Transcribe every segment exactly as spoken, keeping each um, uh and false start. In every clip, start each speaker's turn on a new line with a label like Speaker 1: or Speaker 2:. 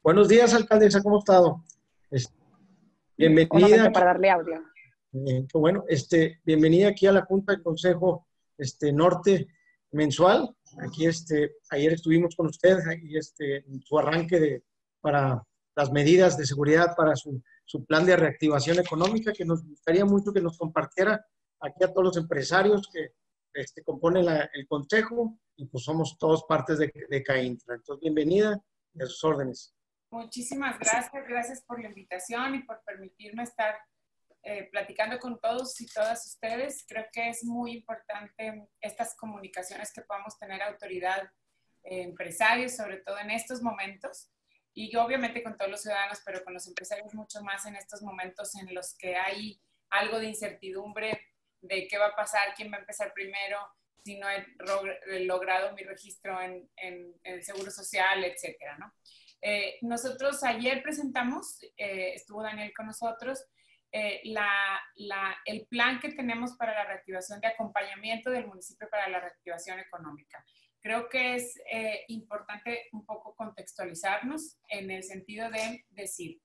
Speaker 1: Buenos días, alcaldesa, ¿cómo ha estado? Este,
Speaker 2: Un momento
Speaker 1: bienvenida.
Speaker 2: para darle audio.
Speaker 1: Eh, qué bueno, este, bienvenida aquí a la Junta del Consejo este, Norte mensual. Aquí, este, ayer estuvimos con usted y este, en su arranque de, para las medidas de seguridad para su, su plan de reactivación económica, que nos gustaría mucho que nos compartiera aquí a todos los empresarios que este, componen la, el Consejo y pues somos todos partes de, de CAINTRA. Entonces, bienvenida y a sus órdenes.
Speaker 3: Muchísimas gracias, gracias por la invitación y por permitirme estar eh, platicando con todos y todas ustedes. Creo que es muy importante estas comunicaciones que podamos tener autoridad, eh, empresarios, sobre todo en estos momentos, y obviamente con todos los ciudadanos, pero con los empresarios mucho más en estos momentos en los que hay algo de incertidumbre de qué va a pasar, quién va a empezar primero, si no he logrado mi registro en, en, en el Seguro Social, etcétera, ¿no? Eh, nosotros ayer presentamos, eh, estuvo Daniel con nosotros, eh, la, la, el plan que tenemos para la reactivación de acompañamiento del municipio para la reactivación económica. Creo que es eh, importante un poco contextualizarnos en el sentido de decir,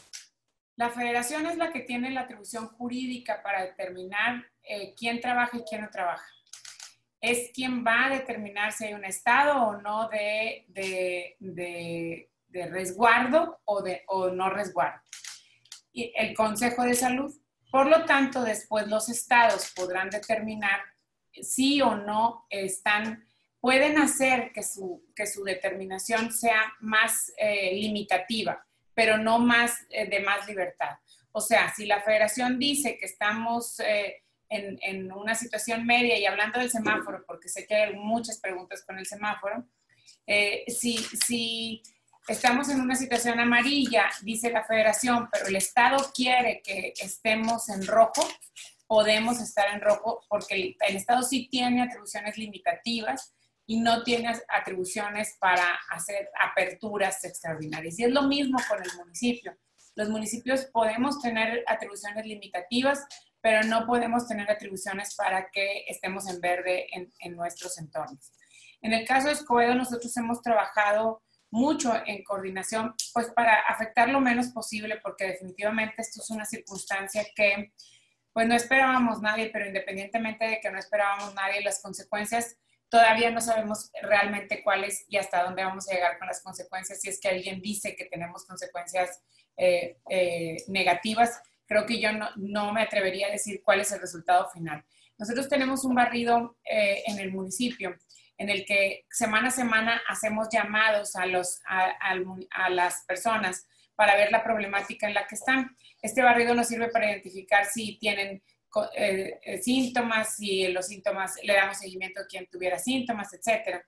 Speaker 3: la federación es la que tiene la atribución jurídica para determinar eh, quién trabaja y quién no trabaja. Es quien va a determinar si hay un estado o no de, de, de de resguardo o, de, o no resguardo. Y el Consejo de Salud. Por lo tanto, después los estados podrán determinar si o no están, pueden hacer que su, que su determinación sea más eh, limitativa, pero no más eh, de más libertad. O sea, si la federación dice que estamos eh, en, en una situación media, y hablando del semáforo, porque sé que hay muchas preguntas con el semáforo, eh, si, si estamos en una situación amarilla, dice la federación, pero el Estado quiere que estemos en rojo, podemos estar en rojo porque el, el Estado sí tiene atribuciones limitativas y no tiene atribuciones para hacer aperturas extraordinarias. Y es lo mismo con el municipio. Los municipios podemos tener atribuciones limitativas, pero no podemos tener atribuciones para que estemos en verde en, en nuestros entornos. En el caso de Escobedo, nosotros hemos trabajado mucho en coordinación, pues para afectar lo menos posible, porque definitivamente esto es una circunstancia que pues no esperábamos nadie, pero independientemente de que no esperábamos nadie, las consecuencias todavía no sabemos realmente cuáles y hasta dónde vamos a llegar con las consecuencias. Si es que alguien dice que tenemos consecuencias eh, eh, negativas, creo que yo no, no me atrevería a decir cuál es el resultado final. Nosotros tenemos un barrido eh, en el municipio en el que semana a semana hacemos llamados a, los, a, a, a las personas para ver la problemática en la que están. Este barrido nos sirve para identificar si tienen eh, eh, síntomas, si los síntomas, le damos seguimiento a quien tuviera síntomas, etcétera.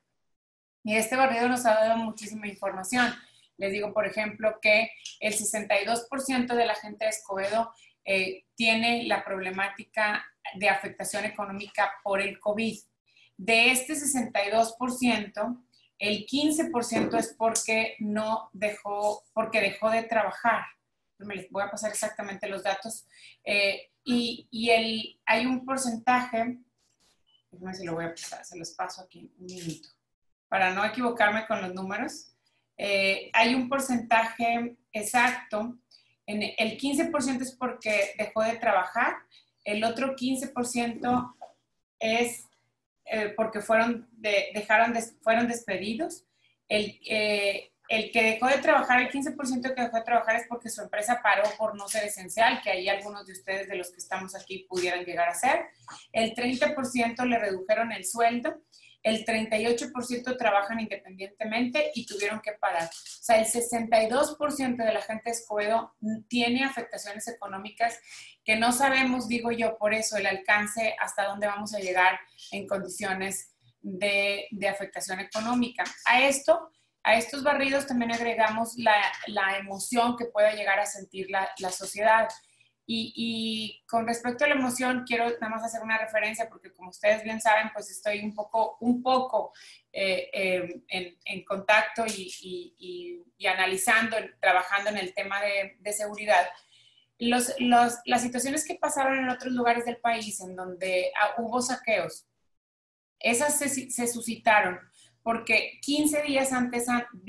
Speaker 3: Y este barrido nos ha dado muchísima información. Les digo, por ejemplo, que el sesenta y dos por ciento de la gente de Escobedo eh, tiene la problemática de afectación económica por el COVID. De este sesenta y dos por ciento, el quince por ciento es porque no dejó, porque dejó de trabajar. Me les voy a pasar exactamente los datos. Eh, y y el, hay un porcentaje, déjenme si lo voy a pasar, se los paso aquí un minuto, para no equivocarme con los números. Eh, hay un porcentaje exacto, en el quince por ciento es porque dejó de trabajar, el otro quince por ciento es Eh, porque fueron, de, dejaron de, fueron despedidos. El, eh, el que dejó de trabajar, el quince por ciento que dejó de trabajar es porque su empresa paró por no ser esencial, que ahí algunos de ustedes de los que estamos aquí pudieran llegar a ser. El treinta por ciento le redujeron el sueldo. El treinta y ocho por ciento trabajan independientemente y tuvieron que parar. O sea, el sesenta y dos por ciento de la gente de Escobedo tiene afectaciones económicas que no sabemos, digo yo, por eso el alcance hasta dónde vamos a llegar en condiciones de, de afectación económica. A esto, a estos barridos también agregamos la, la emoción que pueda llegar a sentir la, la sociedad. Y, y con respecto a la emoción, quiero nada más hacer una referencia porque como ustedes bien saben, pues estoy un poco, un poco eh, eh, en, en contacto y, y, y, y analizando, trabajando en el tema de, de seguridad. Los, los, las situaciones que pasaron en otros lugares del país en donde ah, hubo saqueos, esas se, se suscitaron porque quince días antes,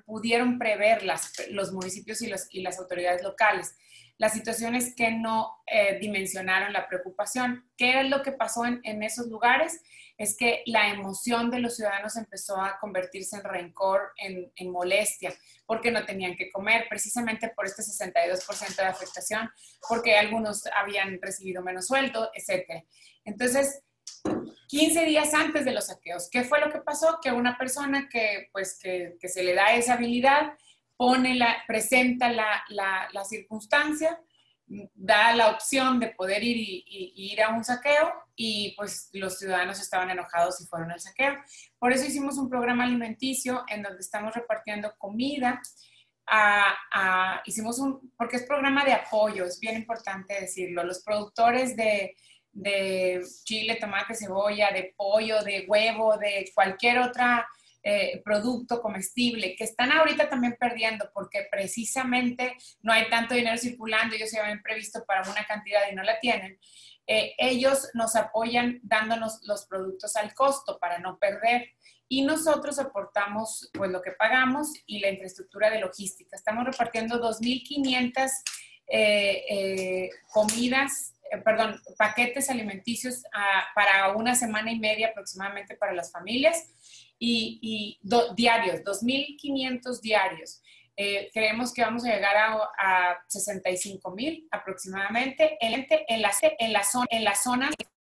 Speaker 3: pudieron prever las, los municipios y, los, y las autoridades locales. Las situaciones que no eh, dimensionaron la preocupación. ¿Qué es lo que pasó en, en esos lugares? Es que la emoción de los ciudadanos empezó a convertirse en rencor, en, en molestia, porque no tenían que comer, precisamente por este sesenta y dos por ciento de afectación, porque algunos habían recibido menos sueldo, etcétera. Entonces, quince días antes de los saqueos, ¿qué fue lo que pasó? Que una persona que, pues, que, que se le da esa habilidad, pone la, presenta la, la, la circunstancia, da la opción de poder ir y, y, y ir a un saqueo y pues los ciudadanos estaban enojados y fueron al saqueo. Por eso hicimos un programa alimenticio en donde estamos repartiendo comida. A, a, hicimos un, porque es programa de apoyo, es bien importante decirlo. Los productores de, de chile, tomate, cebolla, de pollo, de huevo, de cualquier otra Eh, producto comestible, que están ahorita también perdiendo porque precisamente no hay tanto dinero circulando, ellos se habían previsto para una cantidad y no la tienen, eh, ellos nos apoyan dándonos los productos al costo para no perder y nosotros aportamos pues lo que pagamos y la infraestructura de logística. Estamos repartiendo dos mil quinientas eh, eh, comidas, eh, perdón, paquetes alimenticios a, para una semana y media aproximadamente para las familias. Y, y do, diarios, dos mil quinientos diarios. Eh, creemos que vamos a llegar a, a sesenta y cinco mil aproximadamente en, en, la, en, la zona, en la zona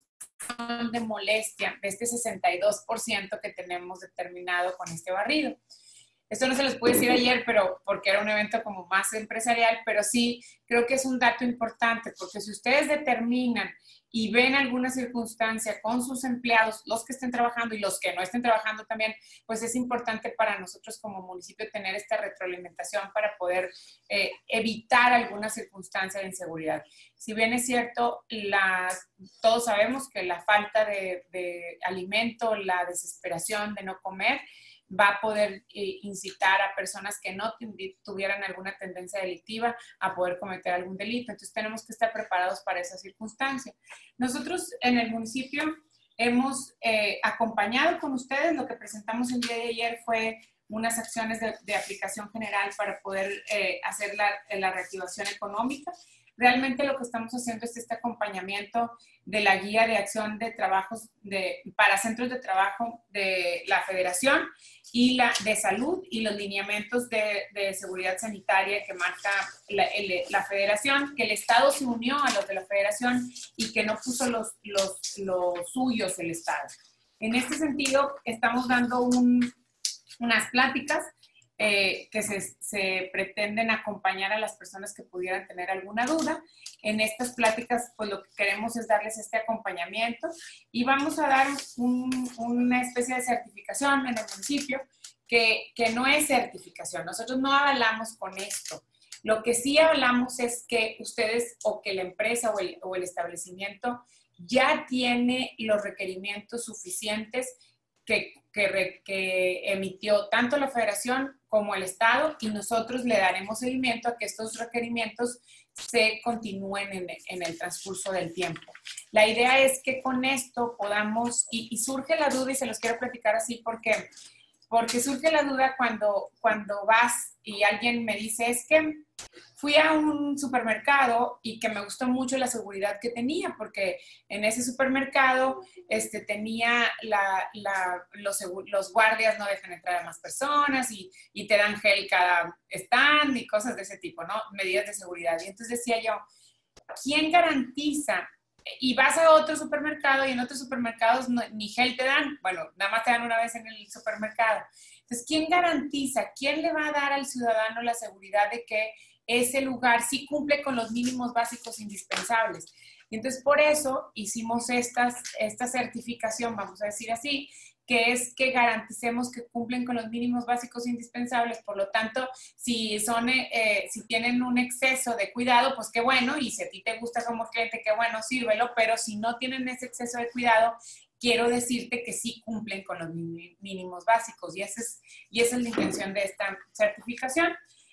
Speaker 3: de molestia de este sesenta y dos por ciento que tenemos determinado con este barrido. Esto no se les pude decir ayer, pero porque era un evento como más empresarial, pero sí creo que es un dato importante, porque si ustedes determinan y ven alguna circunstancia con sus empleados, los que estén trabajando y los que no estén trabajando también, pues es importante para nosotros como municipio tener esta retroalimentación para poder eh, evitar alguna circunstancia de inseguridad. Si bien es cierto, la, todos sabemos que la falta de, de alimento, la desesperación de no comer, va a poder eh, incitar a personas que no tuvieran alguna tendencia delictiva a poder cometer algún delito. Entonces tenemos que estar preparados para esa circunstancia. Nosotros en el municipio hemos eh, acompañado con ustedes, lo que presentamos el día de ayer fue unas acciones de, de aplicación general para poder eh, hacer la, la reactivación económica. Realmente lo que estamos haciendo es este acompañamiento de la guía de acción de trabajos de, para centros de trabajo de la Federación y la de salud y los lineamientos de, de seguridad sanitaria que marca la, el, la Federación, que el Estado se unió a los de la Federación y que no puso los, los, los suyos el Estado. En este sentido, estamos dando un, unas pláticas Eh, que se, se pretenden acompañar a las personas que pudieran tener alguna duda. En estas pláticas, pues lo que queremos es darles este acompañamiento y vamos a dar un, una especie de certificación en el municipio que, que no es certificación. Nosotros no avalamos con esto. Lo que sí hablamos es que ustedes o que la empresa o el, o el establecimiento ya tiene los requerimientos suficientes que, que, que emitió tanto la Federación como el Estado y nosotros le daremos seguimiento a que estos requerimientos se continúen en, en el transcurso del tiempo. La idea es que con esto podamos, y, y surge la duda y se los quiero platicar así porque, porque surge la duda cuando, cuando vas y alguien me dice, es que fui a un supermercado y que me gustó mucho la seguridad que tenía, porque en ese supermercado este, tenía la, la, los, los guardias no dejan entrar a más personas y, y te dan gel cada stand y cosas de ese tipo, ¿no? Medidas de seguridad. Y entonces decía yo, ¿quién garantiza? Y vas a otro supermercado y en otros supermercados no, ni gel te dan, bueno, nada más te dan una vez en el supermercado. Entonces, ¿quién garantiza? ¿Quién le va a dar al ciudadano la seguridad de que ese lugar sí cumple con los mínimos básicos indispensables? Y entonces, por eso hicimos estas, esta certificación, vamos a decir así, que es que garanticemos que cumplen con los mínimos básicos indispensables. Por lo tanto, si, son, eh, si tienen un exceso de cuidado, pues qué bueno, y si a ti te gusta como cliente, qué bueno, sírvelo, pero si no tienen ese exceso de cuidado, quiero decirte que sí cumplen con los mínimos básicos, y esa es, y esa es la intención de esta certificación.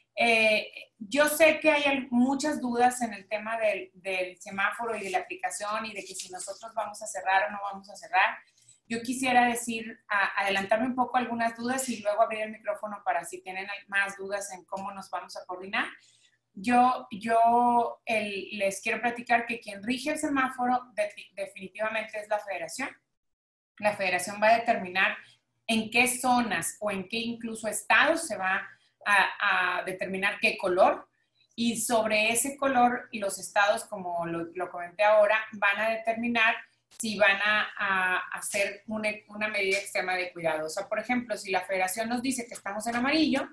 Speaker 3: Eh, yo sé que hay muchas dudas en el tema del, del semáforo y de la aplicación y de que si nosotros vamos a cerrar o no vamos a cerrar. yo quisiera decir, a, adelantarme un poco algunas dudas y luego abrir el micrófono para si tienen más dudas en cómo nos vamos a coordinar. Yo, yo el, les quiero platicar que quien rige el semáforo de, definitivamente es la federación. La federación va a determinar en qué zonas o en qué incluso estados se va a, a determinar qué color, y sobre ese color los estados, como lo, lo comenté ahora, van a determinar si van a, a hacer una, una medida extrema de cuidado. O sea, por ejemplo, si la federación nos dice que estamos en amarillo,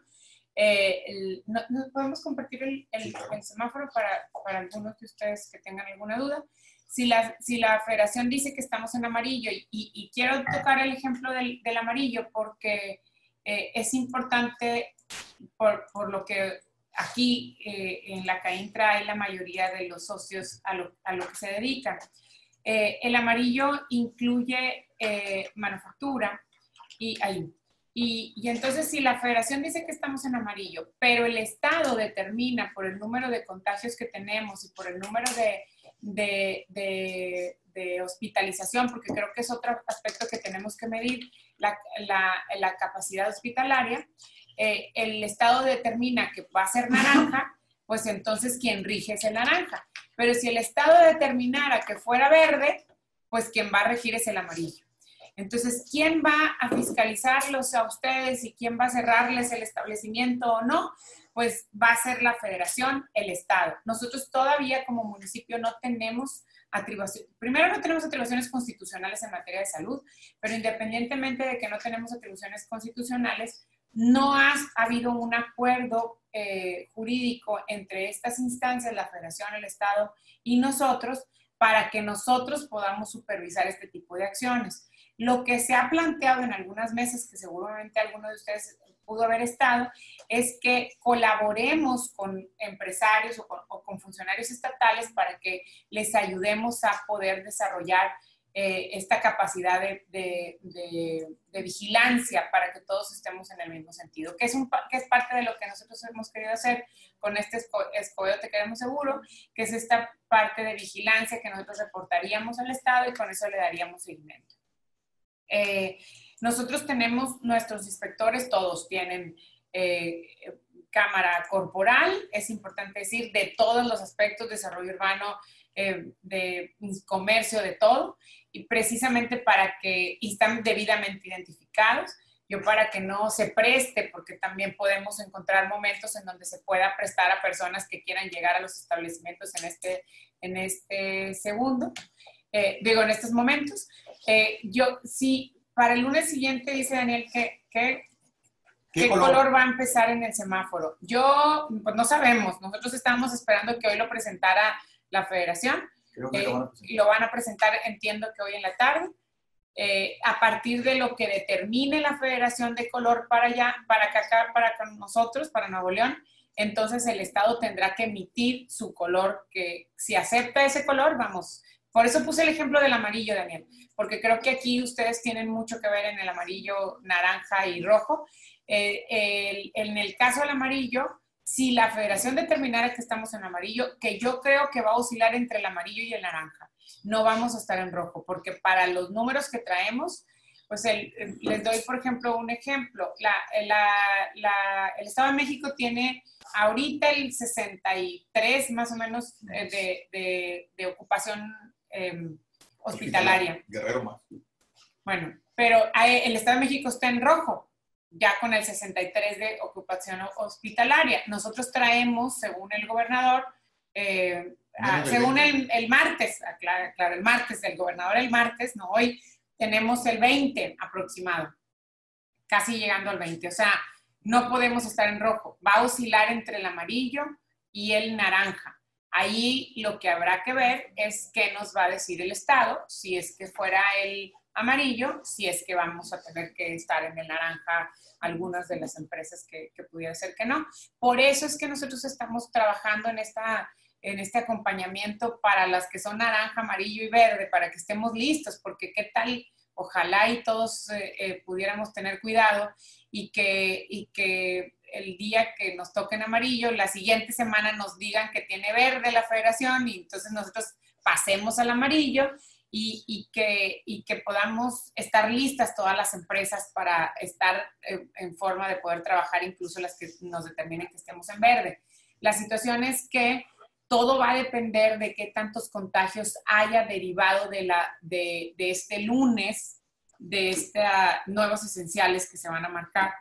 Speaker 3: eh, el, no, ¿no podemos compartir el, el, sí, claro. el semáforo para, para algunos de ustedes que tengan alguna duda? Si la, si la federación dice que estamos en amarillo, y, y, y quiero tocar el ejemplo del, del amarillo porque eh, es importante por, por lo que aquí eh, en la CAINTRA hay la mayoría de los socios a lo, a lo que se dedican. Eh, el amarillo incluye eh, manufactura y, ahí, y, y entonces si la federación dice que estamos en amarillo, pero el estado determina por el número de contagios que tenemos y por el número de, de, de, de hospitalización, porque creo que es otro aspecto que tenemos que medir, la, la, la capacidad hospitalaria, eh, el estado determina que va a ser naranja, pues entonces quien rige es el naranja. Pero si el estado determinara que fuera verde, pues quien va a regir es el amarillo. Entonces, ¿quién va a fiscalizarlos a ustedes y quién va a cerrarles el establecimiento o no? Pues va a ser la federación, el estado. Nosotros todavía como municipio no tenemos atribuciones. Primero, no tenemos atribuciones constitucionales en materia de salud, pero independientemente de que no tenemos atribuciones constitucionales, no ha habido un acuerdo eh, jurídico entre estas instancias, la federación, el estado y nosotros, para que nosotros podamos supervisar este tipo de acciones. Lo que se ha planteado en algunas mesas, que seguramente alguno de ustedes pudo haber estado, es que colaboremos con empresarios o con, o con funcionarios estatales para que les ayudemos a poder desarrollar eh, esta capacidad de, de, de, de vigilancia para que todos estemos en el mismo sentido, que es, un, que es parte de lo que nosotros hemos querido hacer con este Escobedo Te Queremos Seguro, que es esta parte de vigilancia que nosotros reportaríamos al Estado y con eso le daríamos seguimiento. Eh, nosotros tenemos nuestros inspectores, todos tienen eh, cámara corporal, es importante decir, de todos los aspectos, desarrollo urbano, eh, de comercio, de todo, y precisamente para que, y están debidamente identificados, yo para que no se preste, porque también podemos encontrar momentos en donde se pueda prestar a personas que quieran llegar a los establecimientos en este, en este segundo, eh, digo, en estos momentos. Eh, yo, sí, para el lunes siguiente, dice Daniel, que, que ¿qué, ¿qué color? color va a empezar en el semáforo? Yo, pues no sabemos, nosotros estábamos esperando que hoy lo presentara la federación, eh, lo y lo van a presentar, entiendo que hoy en la tarde, eh, a partir de lo que determine la federación de color para allá, para acá, para nosotros, para Nuevo León, entonces el Estado tendrá que emitir su color, que si acepta ese color, vamos. Por eso puse el ejemplo del amarillo, Daniel, porque creo que aquí ustedes tienen mucho que ver en el amarillo, naranja y rojo. Eh, el, en el caso del amarillo, si la federación determinara que estamos en amarillo, que yo creo que va a oscilar entre el amarillo y el naranja, no vamos a estar en rojo, porque para los números que traemos, pues el, el, les doy, por ejemplo, un ejemplo. La, la, la, el Estado de México tiene ahorita el sesenta y tres más o menos de, de, de ocupación eh, hospitalaria.
Speaker 2: Guerrero más.
Speaker 3: Bueno, pero el Estado de México está en rojo, ya con el sesenta y tres de ocupación hospitalaria. Nosotros traemos, según el gobernador, eh, a, según el, el martes, claro, claro, el martes del gobernador, el martes, no hoy, tenemos el veinte aproximado, casi llegando al veinte. O sea, no podemos estar en rojo. Va a oscilar entre el amarillo y el naranja. Ahí lo que habrá que ver es qué nos va a decir el Estado, si es que fuera el amarillo, si es que vamos a tener que estar en el naranja algunas de las empresas que, que pudiera ser que no. Por eso es que nosotros estamos trabajando en, esta, en este acompañamiento para las que son naranja, amarillo y verde, para que estemos listos, porque qué tal, ojalá y todos eh, eh, pudiéramos tener cuidado y que, y que el día que nos toque en amarillo, la siguiente semana nos digan que tiene verde la federación y entonces nosotros pasemos al amarillo y, y, que, y que podamos estar listas todas las empresas para estar en, en forma de poder trabajar, incluso las que nos determinen que estemos en verde. La situación es que todo va a depender de qué tantos contagios haya derivado de, la, de, de este lunes, de estos nuevos esenciales que se van a marcar.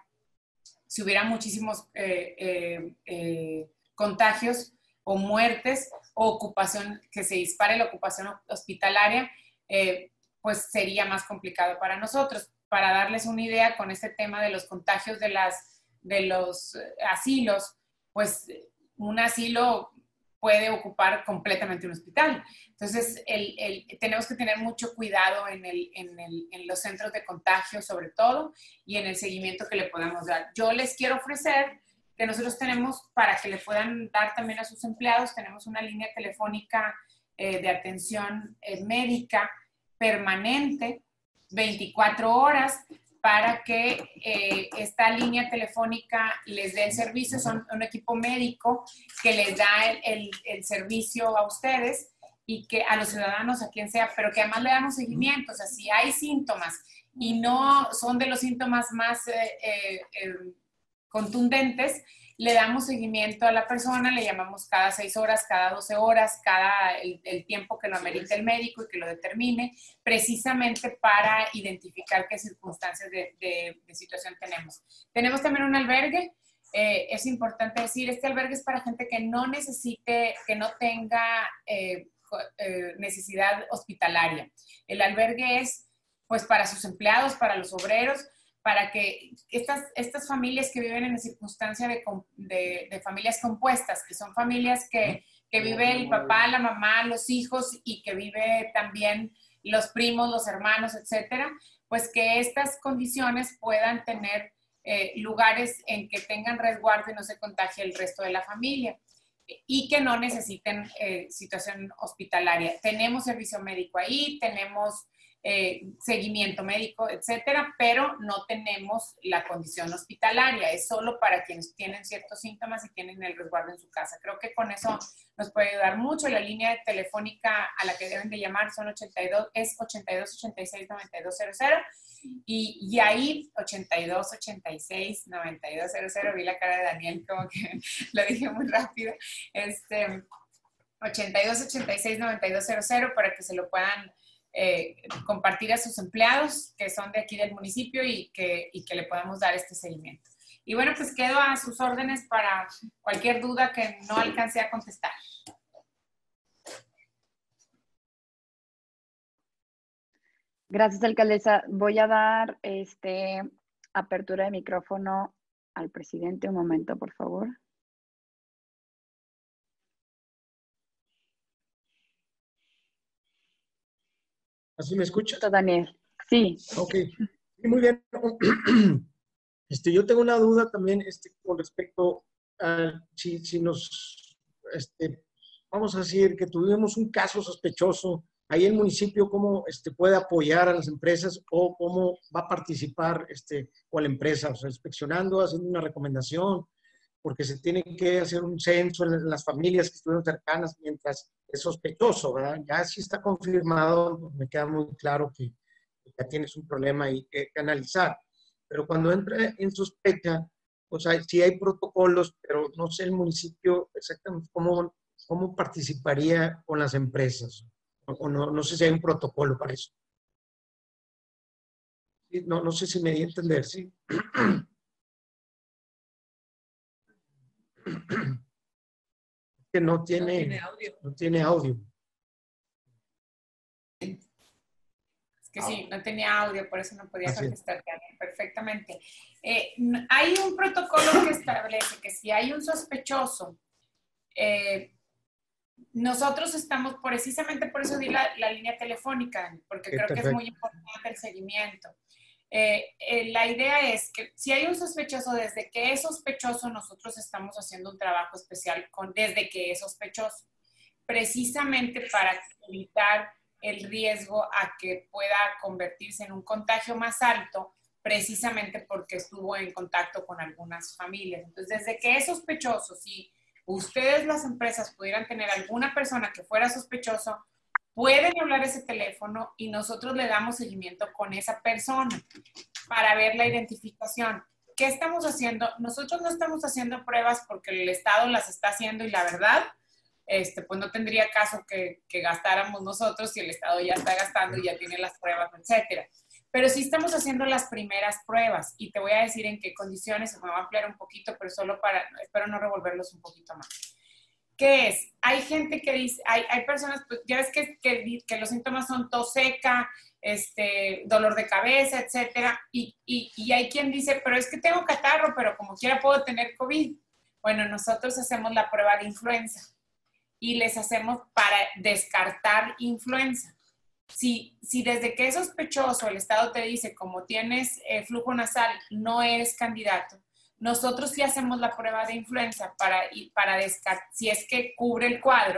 Speaker 3: Si hubiera muchísimos eh, eh, eh, contagios o muertes o ocupación, que se dispare la ocupación hospitalaria, eh, pues sería más complicado para nosotros. Para darles una idea con este tema de los contagios de, las, de los asilos, pues un asilo puede ocupar completamente un hospital. Entonces, el, el, tenemos que tener mucho cuidado en, el, en, el, en los centros de contagio, sobre todo, y en el seguimiento que le podamos dar. Yo les quiero ofrecer que nosotros tenemos, para que le puedan dar también a sus empleados, tenemos una línea telefónica eh, de atención eh, médica permanente, veinticuatro horas, para que eh, esta línea telefónica les dé el servicio. Son un equipo médico que les da el, el, el servicio a ustedes y que a los ciudadanos, a quien sea, pero que además le damos seguimiento. O sea, si hay síntomas y no son de los síntomas más eh, eh, eh, contundentes, le damos seguimiento a la persona, le llamamos cada seis horas, cada doce horas, cada el, el tiempo que lo amerite el médico y que lo determine, precisamente para identificar qué circunstancias de, de, de situación tenemos. Tenemos también un albergue. Eh, es importante decir, este albergue es para gente que no necesite, que no tenga eh, eh, necesidad hospitalaria. El albergue es pues para sus empleados, para los obreros, para que estas, estas familias que viven en circunstancia de, de, de familias compuestas, que son familias que, que vive el papá, la mamá, los hijos y que vive también los primos, los hermanos, etcétera, pues que estas condiciones puedan tener eh, lugares en que tengan resguardo y no se contagie el resto de la familia y que no necesiten eh, situación hospitalaria. Tenemos servicio médico ahí, tenemos Eh, seguimiento médico, etcétera, pero no tenemos la condición hospitalaria. Es solo para quienes tienen ciertos síntomas y tienen el resguardo en su casa. Creo que con eso nos puede ayudar mucho. La línea telefónica a la que deben de llamar son ochenta y dos, es ochenta y dos, ochenta y seis, noventa y dos cero cero y, y ahí ochenta y dos, ochenta y seis, noventa y dos cero cero. Vi la cara de Daniel como que lo dije muy rápido. Este, ochenta y dos, ochenta y seis, noventa y dos cero cero para que se lo puedan Eh, compartir a sus empleados que son de aquí del municipio y que, y que le podamos dar este seguimiento. Y bueno, pues quedo a sus órdenes para cualquier duda que no alcance a contestar.
Speaker 2: Gracias, alcaldesa. Voy a dar este, apertura de micrófono al presidente. Un momento, por favor.
Speaker 1: ¿Así me escuchas?
Speaker 2: Daniel. Sí.
Speaker 1: Ok. Sí, muy bien. Este, yo tengo una duda también este, con respecto a si, si nos, este, vamos a decir que tuvimos un caso sospechoso, ahí el municipio cómo este, puede apoyar a las empresas o cómo va a participar este, con la empresa, o sea, inspeccionando, haciendo una recomendación, porque se tiene que hacer un censo en las familias que estuvieron cercanas mientras es sospechoso, ¿verdad? Ya si está confirmado, pues me queda muy claro que ya tienes un problema ahí que, que analizar. Pero cuando entra en sospecha, pues hay, sí hay protocolos, pero no sé el municipio exactamente cómo, cómo participaría con las empresas. O, o no, no sé si hay un protocolo para eso. Sí, no, no sé si me di a entender, ¿sí? Que no tiene, no tiene audio. No tiene audio.
Speaker 3: Es que sí, no tenía audio, por eso no podía contestar perfectamente. Eh, hay un protocolo que establece que si hay un sospechoso, eh, nosotros estamos, precisamente por eso di la, la línea telefónica, porque creo que es muy importante el seguimiento. Eh, eh, la idea es que si hay un sospechoso, desde que es sospechoso, nosotros estamos haciendo un trabajo especial con, desde que es sospechoso, precisamente para evitar el riesgo a que pueda convertirse en un contagio más alto, precisamente porque estuvo en contacto con algunas familias. Entonces, desde que es sospechoso, si ustedes, las empresas, pudieran tener alguna persona que fuera sospechoso, pueden hablar ese teléfono y nosotros le damos seguimiento con esa persona para ver la identificación. ¿Qué estamos haciendo? Nosotros no estamos haciendo pruebas porque el Estado las está haciendo y la verdad, este, pues no tendría caso que, que gastáramos nosotros si el Estado ya está gastando y ya tiene las pruebas, etcétera. Pero sí estamos haciendo las primeras pruebas y te voy a decir en qué condiciones, me voy a ampliar un poquito, pero solo para, espero no revolverlos un poquito más. ¿Qué es? Hay gente que dice, hay, hay personas, pues, ya ves que, que, que los síntomas son tos seca, este, dolor de cabeza, etcétera, y, y, y hay quien dice, pero es que tengo catarro, pero como quiera puedo tener COVID. Bueno, nosotros hacemos la prueba de influenza y les hacemos para descartar influenza. Si, si desde que es sospechoso el Estado te dice, como tienes eh, flujo nasal, no eres candidato, nosotros sí hacemos la prueba de influenza para, para descartar, si es que cubre el cuadro,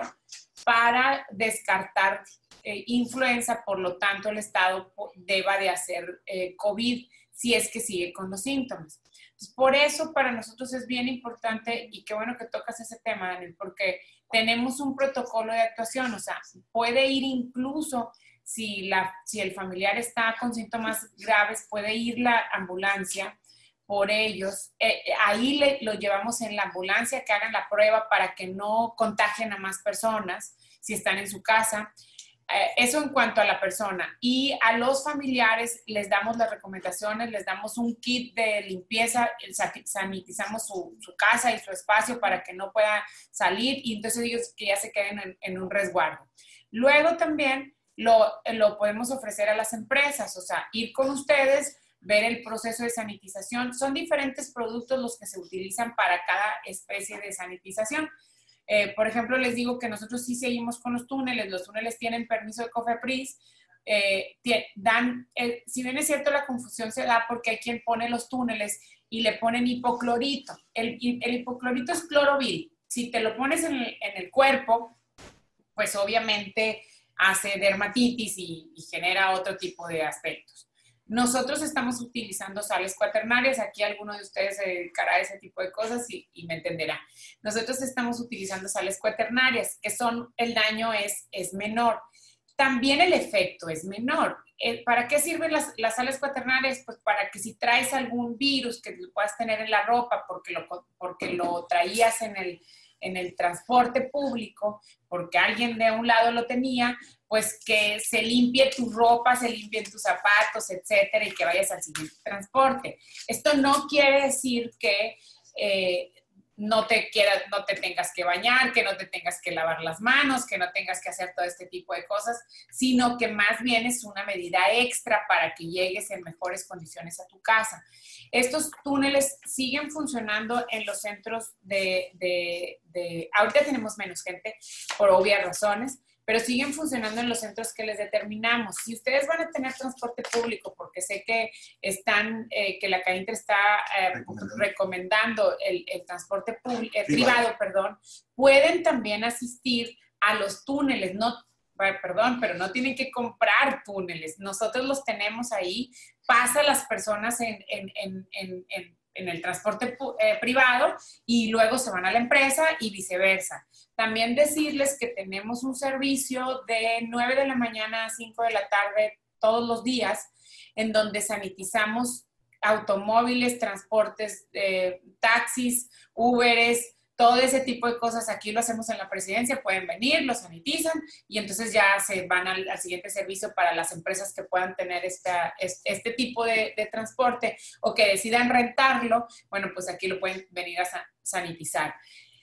Speaker 3: para descartar eh, influenza, por lo tanto el Estado deba de hacer eh, COVID si es que sigue con los síntomas. Entonces, por eso para nosotros es bien importante, y qué bueno que tocas ese tema, Daniel, porque tenemos un protocolo de actuación, o sea, puede ir incluso, si, la, si el familiar está con síntomas graves, puede ir la ambulancia por ellos, eh, ahí le, lo llevamos en la ambulancia, que hagan la prueba para que no contagien a más personas si están en su casa. Eh, eso en cuanto a la persona. Y a los familiares les damos las recomendaciones, les damos un kit de limpieza, sanitizamos su, su casa y su espacio para que no pueda salir y entonces ellos que ya se queden en, en un resguardo. Luego también lo, lo podemos ofrecer a las empresas, o sea, ir con ustedes, ver el proceso de sanitización. Son diferentes productos los que se utilizan para cada especie de sanitización. Eh, por ejemplo, les digo que nosotros sí seguimos con los túneles. Los túneles tienen permiso de COFEPRIS. Eh, dan, eh, si bien es cierto, la confusión se da porque hay quien pone los túneles y le ponen hipoclorito. El, el hipoclorito es clorovil. Si te lo pones en el, en el cuerpo, pues obviamente hace dermatitis y, y genera otro tipo de aspectos. Nosotros estamos utilizando sales cuaternarias, aquí alguno de ustedes se dedicará a ese tipo de cosas y, y me entenderá. Nosotros estamos utilizando sales cuaternarias, que son, el daño es, es menor. También el efecto es menor. ¿Para qué sirven las, las sales cuaternarias? Pues para que si traes algún virus que lo puedas tener en la ropa porque lo, porque lo traías en el, en el transporte público, porque alguien de un lado lo tenía, pues que se limpie tu ropa, se limpien tus zapatos, etcétera, y que vayas al siguiente transporte. Esto no quiere decir que eh, no te quieras, no te tengas que bañar, que no te tengas que lavar las manos, que no tengas que hacer todo este tipo de cosas, sino que más bien es una medida extra para que llegues en mejores condiciones a tu casa. Estos túneles siguen funcionando en los centros de, de, de ahorita tenemos menos gente por obvias razones, pero siguen funcionando en los centros que les determinamos. Si ustedes van a tener transporte público, porque sé que están, eh, que la CAINTRE está eh, recomendando, recomendando el, el transporte público, eh, privado, perdón, pueden también asistir a los túneles, no, perdón, pero no tienen que comprar túneles. Nosotros los tenemos ahí, pasa las personas en, en, en, en, en en el transporte eh, privado y luego se van a la empresa y viceversa. También decirles que tenemos un servicio de nueve de la mañana a cinco de la tarde todos los días en donde sanitizamos automóviles, transportes, eh, taxis, Uberes, todo ese tipo de cosas. Aquí lo hacemos en la presidencia, pueden venir, lo sanitizan y entonces ya se van al, al siguiente servicio para las empresas que puedan tener esta, este, este tipo de, de transporte o que decidan rentarlo, bueno, pues aquí lo pueden venir a sa sanitizar.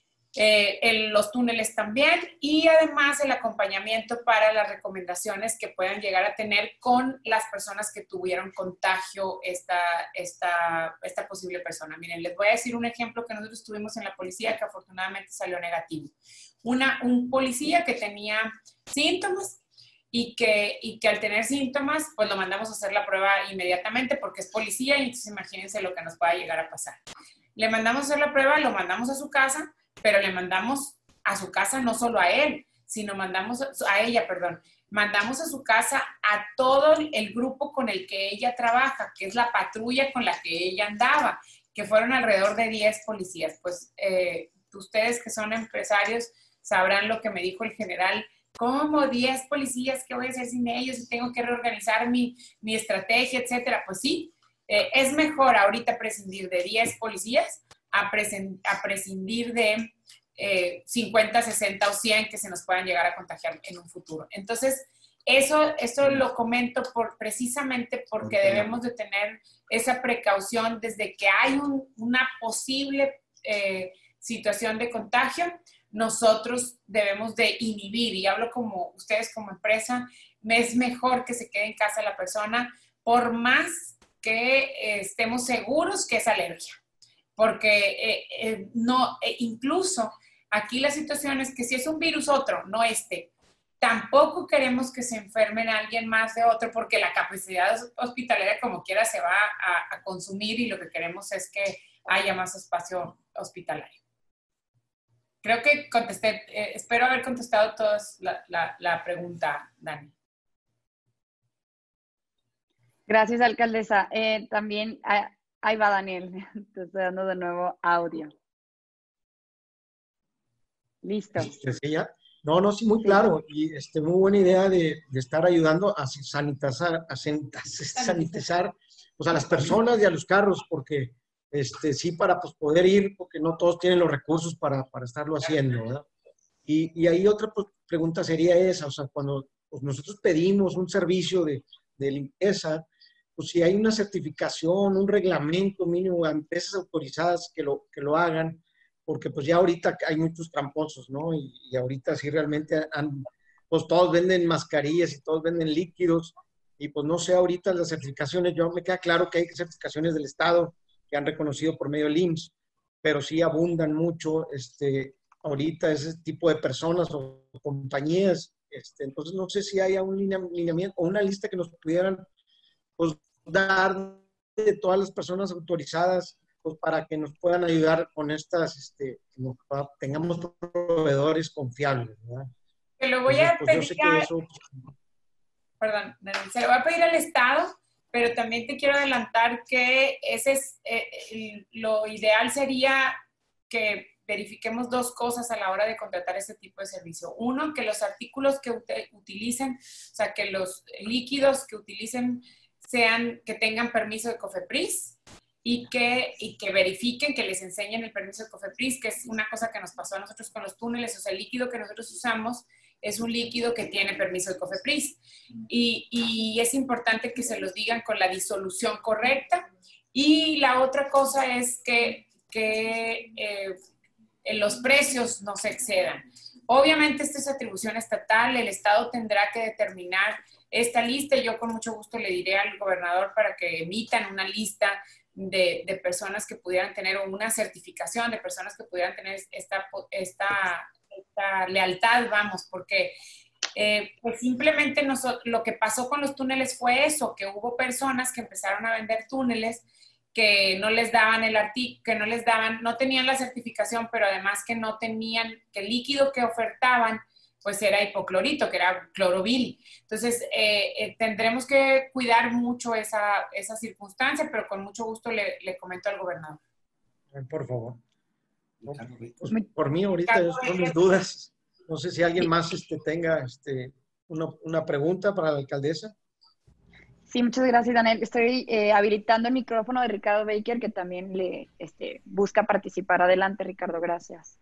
Speaker 3: Eh, el, los túneles también y además el acompañamiento para las recomendaciones que puedan llegar a tener con las personas que tuvieron contagio esta, esta, esta posible persona. Miren, les voy a decir un ejemplo que nosotros tuvimos en la policía que afortunadamente salió negativo. Una, un policía que tenía síntomas y que, y que al tener síntomas, pues lo mandamos a hacer la prueba inmediatamente porque es policía y entonces imagínense lo que nos pueda llegar a pasar. Le mandamos a hacer la prueba, lo mandamos a su casa, pero le mandamos a su casa no solo a él, sino mandamos a ella, perdón, mandamos a su casa a todo el grupo con el que ella trabaja, que es la patrulla con la que ella andaba, que fueron alrededor de diez policías. Pues eh, ustedes que son empresarios sabrán lo que me dijo el general ¿cómo diez policías? ¿Qué voy a hacer sin ellos? Tengo que reorganizar mi, mi estrategia, etcétera. Pues sí, eh, es mejor ahorita prescindir de diez policías a, prescindir, a prescindir de eh, cincuenta, sesenta o cien que se nos puedan llegar a contagiar en un futuro. Entonces, eso, eso lo comento por, precisamente porque debemos de tener esa precaución desde que hay un, una posible eh, situación de contagio. Nosotros debemos de inhibir, y hablo como ustedes como empresa, es mejor que se quede en casa la persona por más que eh, estemos seguros que es alergia. Porque eh, eh, no, eh, incluso aquí la situación es que si es un virus otro, no este, tampoco queremos que se enfermen a alguien más de otro porque la capacidad hospitalaria como quiera se va a, a consumir y lo que queremos es que haya más espacio hospitalario. Creo que contesté, eh, espero haber contestado toda la, la, la pregunta, Dani.
Speaker 2: Gracias, alcaldesa. Eh, también, ah, ahí va Daniel, te estoy dando de nuevo audio. Listo.
Speaker 1: Sí, ya. No, no, sí, muy claro. Y este, muy buena idea de, de estar ayudando a sanitizar, a sanitizar pues, a las personas y a los carros, porque este, sí, para pues, poder ir, porque no todos tienen los recursos para, para estarlo haciendo, ¿verdad? Y, y ahí otra pues, pregunta sería esa, o sea, cuando pues, nosotros pedimos un servicio de, de limpieza, pues si hay una certificación, un reglamento mínimo a empresas autorizadas que lo, que lo hagan, porque pues ya ahorita hay muchos tramposos, ¿no? Y, y ahorita sí realmente han, pues todos venden mascarillas y todos venden líquidos, y pues no sé ahorita las certificaciones, yo me queda claro que hay certificaciones del Estado que han reconocido por medio del I M S S, pero sí abundan mucho este, ahorita ese tipo de personas o compañías, este, entonces no sé si haya un lineamiento o una lista que nos pudieran pues, dar de todas las personas autorizadas pues, para que nos puedan ayudar con estas, este, que nos, tengamos proveedores confiables, ¿verdad?
Speaker 3: Te lo voy
Speaker 1: Entonces,
Speaker 3: a
Speaker 1: pues,
Speaker 3: pedir
Speaker 1: yo sé que
Speaker 3: a,
Speaker 1: eso...
Speaker 3: Perdón, se lo voy a pedir al Estado, pero también te quiero adelantar que ese es, eh, lo ideal sería que verifiquemos dos cosas a la hora de contratar este tipo de servicio. Uno, que los artículos que utilicen, o sea, que los líquidos que utilicen sean, que tengan permiso de COFEPRIS y que, y que verifiquen, que les enseñen el permiso de COFEPRIS, que es una cosa que nos pasó a nosotros con los túneles, o sea, el líquido que nosotros usamos es un líquido que tiene permiso de COFEPRIS. Y, y es importante que se los digan con la disolución correcta. Y la otra cosa es que, que eh, los precios no se excedan. Obviamente esta es atribución estatal, el Estado tendrá que determinar esta lista. Yo con mucho gusto le diré al gobernador para que emitan una lista de, de personas que pudieran tener, o una certificación de personas que pudieran tener esta, esta, esta lealtad, vamos, porque eh, pues simplemente nosotros, lo que pasó con los túneles fue eso, que hubo personas que empezaron a vender túneles que no les daban el artículo, que no les daban, no tenían la certificación, pero además que no tenían, que el líquido que ofertaban, pues era hipoclorito, que era clorovil. Entonces, eh, eh, tendremos que cuidar mucho esa, esa circunstancia, pero con mucho gusto le, le comento al gobernador.
Speaker 1: Por favor. No, pues, por mí ahorita son mis dudas. No sé si alguien más este, tenga este, una, una pregunta para la alcaldesa.
Speaker 2: Sí, muchas gracias, Daniel. Estoy eh, habilitando el micrófono de Ricardo Baker, que también le este, busca participar. Adelante, Ricardo, gracias.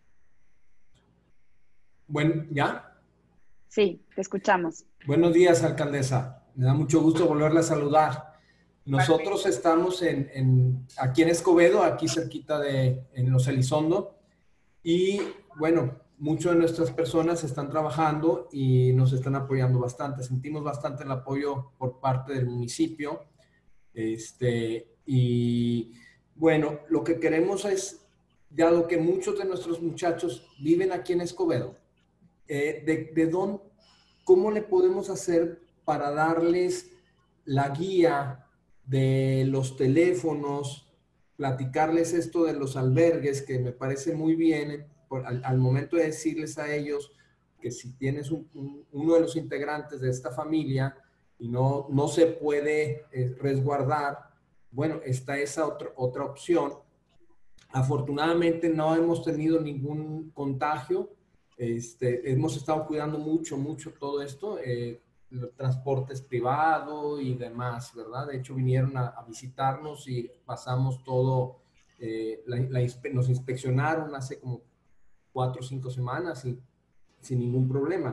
Speaker 4: Bueno, ¿ya?
Speaker 2: Sí, te escuchamos. Buenos
Speaker 4: días, alcaldesa. Me da mucho gusto volverla a saludar. Nosotros estamos en, en, aquí en Escobedo, aquí cerquita de en Los Elizondo, y bueno, muchas de nuestras personas están trabajando y nos están apoyando bastante. Sentimos bastante el apoyo por parte del municipio. Este, y bueno, lo que queremos es, dado que muchos de nuestros muchachos viven aquí en Escobedo, eh, de, de dónde, ¿cómo le podemos hacer para darles la guía de los teléfonos, platicarles esto de los albergues, que me parece muy bien, por, al, al momento de decirles a ellos que si tienes un, un, uno de los integrantes de esta familia y no, no se puede eh, resguardar, bueno, está esa otra, otra opción. Afortunadamente no hemos tenido ningún contagio. Este, hemos estado cuidando mucho, mucho todo esto, eh, los transportes privados y demás, ¿verdad? De hecho, vinieron a, a visitarnos y pasamos todo, eh, la, la inspe nos inspeccionaron hace como cuatro o cinco semanas y sin ningún problema.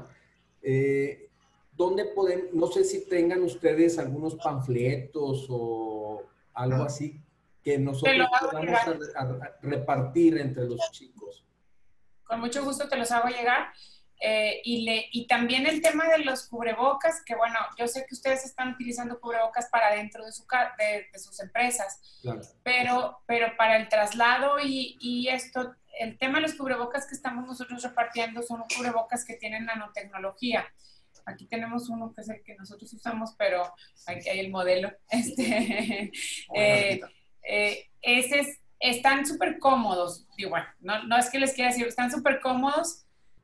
Speaker 4: Eh, ¿Dónde podemos, no sé si tengan ustedes algunos panfletos o algo así que nosotros podamos a, a repartir entre los chicos?
Speaker 3: Con mucho gusto te los hago llegar. Eh, y, le, y también el tema de los cubrebocas, que bueno, yo sé que ustedes están utilizando cubrebocas para dentro de, su, de, de sus empresas, claro. pero, pero para el traslado y, y esto, el tema de los cubrebocas que estamos nosotros repartiendo son cubrebocas que tienen nanotecnología. Aquí tenemos uno que es el que nosotros usamos, pero aquí hay el modelo. Este, eh, eh, ese es, están súper cómodos. Digo, bueno, no, no es que les quiera decir, están súper cómodos.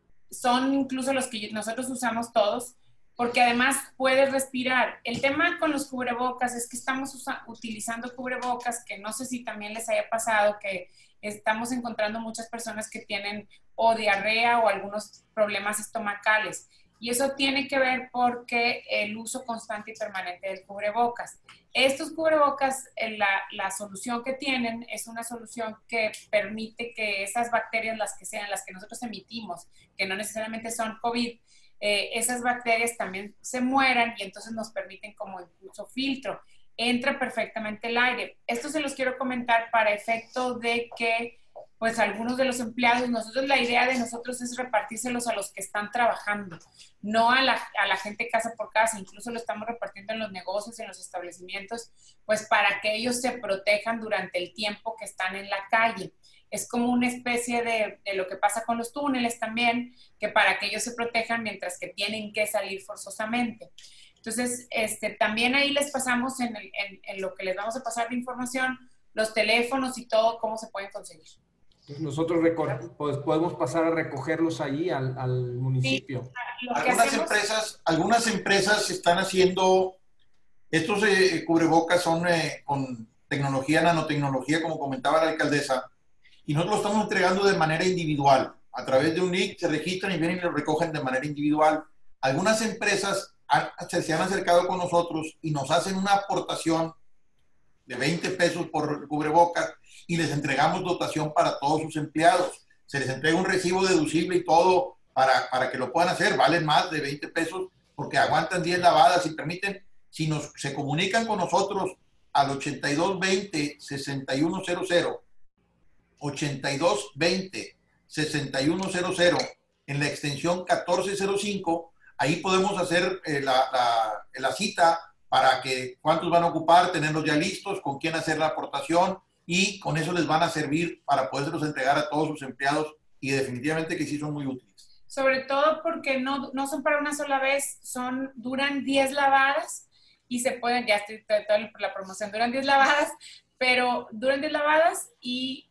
Speaker 3: Son incluso los que nosotros usamos todos, porque además puedes respirar. El tema con los cubrebocas es que estamos usa, utilizando cubrebocas que no sé si también les haya pasado, que estamos encontrando muchas personas que tienen o diarrea o algunos problemas estomacales. Y eso tiene que ver porque el uso constante y permanente del cubrebocas. Estos cubrebocas, la, la solución que tienen es una solución que permite que esas bacterias, las que sean, las que nosotros emitimos, que no necesariamente son COVID, eh, esas bacterias también se mueran y entonces nos permiten como incluso filtro. Entra perfectamente el aire. Esto se los quiero comentar para efecto de que pues algunos de los empleados, nosotros la idea de nosotros es repartírselos a los que están trabajando, no a la, a la gente casa por casa, incluso lo estamos repartiendo en los negocios, en los establecimientos, pues para que ellos se protejan durante el tiempo que están en la calle. Es como una especie de, de lo que pasa con los túneles también, que para que ellos se protejan mientras que tienen que salir forzosamente. Entonces, este, también ahí les pasamos en, el, en, en lo que les vamos a pasar de información, los teléfonos y todo, cómo se pueden conseguir.
Speaker 4: Nosotros pues, podemos pasar a recogerlos allí al, al municipio.
Speaker 5: Sí, algunas, hacemos... empresas, algunas empresas están haciendo, estos eh, cubrebocas son eh, con tecnología, nanotecnología, como comentaba la alcaldesa, y nosotros los estamos entregando de manera individual. A través de un link se registran y vienen y lo recogen de manera individual. Algunas empresas han, se, se han acercado con nosotros y nos hacen una aportación de veinte pesos por cubrebocas y les entregamos dotación para todos sus empleados. Se les entrega un recibo deducible y todo para, para que lo puedan hacer. Valen más de veinte pesos porque aguantan diez lavadas y permiten, si nos, se comunican con nosotros al ochenta y dos veinte, sesenta y uno cero cero, ochenta y dos veinte, sesenta y uno cero cero, en la extensión catorce cero cinco, ahí podemos hacer eh, la, la, la cita para que cuántos van a ocupar, tenerlos ya listos, con quién hacer la aportación, y con eso les van a servir para poderlos entregar a todos sus empleados, y definitivamente que sí son muy útiles.
Speaker 3: Sobre todo porque no, no son para una sola vez, son, duran diez lavadas y se pueden, ya estoy toda la promoción, duran diez lavadas, pero duran diez lavadas y,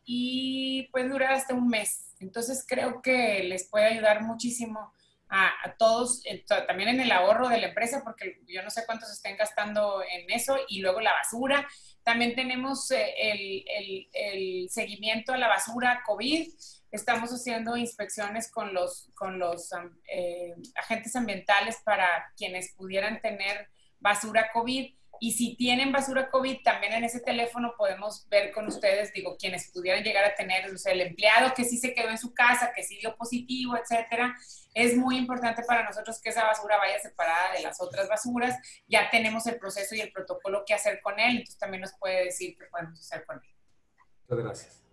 Speaker 3: y pueden durar hasta un mes. Entonces creo que les puede ayudar muchísimo a, a todos, eh, también en el ahorro de la empresa, porque yo no sé cuántos estén gastando en eso, y luego la basura. También tenemos eh, el, el, el seguimiento a la basura COVID. Estamos haciendo inspecciones con los, con los eh, agentes ambientales para quienes pudieran tener basura COVID. Y si tienen basura COVID, también en ese teléfono podemos ver con ustedes, digo, quienes pudieran llegar a tener, o sea, el empleado que sí se quedó en su casa, que sí dio positivo, etcétera. Es muy importante para nosotros que esa basura vaya separada de las otras basuras. Ya tenemos el proceso y el protocolo que hacer con él, entonces también nos puede decir qué podemos hacer con él.
Speaker 4: Muchas gracias.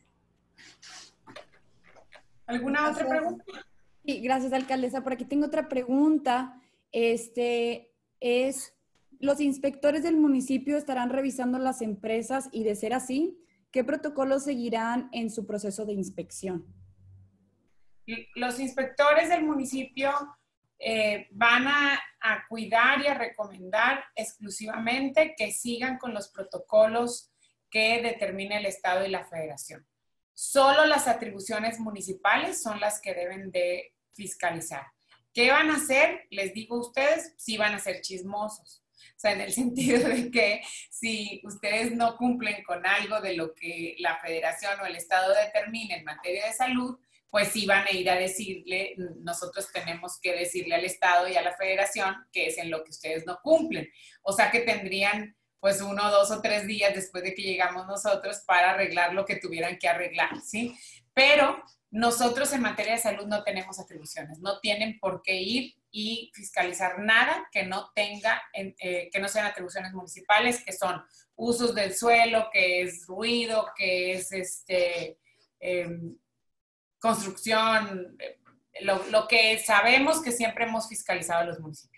Speaker 3: ¿Alguna gracias. otra pregunta?
Speaker 2: Sí, gracias, alcaldesa. Por aquí tengo otra pregunta. Este es... ¿Los inspectores del municipio estarán revisando las empresas y, de ser así, qué protocolos seguirán en su proceso de inspección?
Speaker 3: Los inspectores del municipio eh, van a, a cuidar y a recomendar exclusivamente que sigan con los protocolos que determina el Estado y la Federación. Solo las atribuciones municipales son las que deben de fiscalizar. ¿Qué van a hacer? Les digo a ustedes, sí van a ser chismosos. O sea, en el sentido de que si ustedes no cumplen con algo de lo que la federación o el Estado determina en materia de salud, pues iban a ir a decirle, nosotros tenemos que decirle al Estado y a la Federación que es en lo que ustedes no cumplen. O sea que tendrían pues uno, dos o tres días después de que llegamos nosotros para arreglar lo que tuvieran que arreglar, ¿sí? Pero nosotros en materia de salud no tenemos atribuciones, no tienen por qué ir y fiscalizar nada que no tenga, eh, que no sean atribuciones municipales, que son usos del suelo, que es ruido, que es este, eh, construcción, eh, lo, lo que sabemos que siempre hemos fiscalizado a los municipios.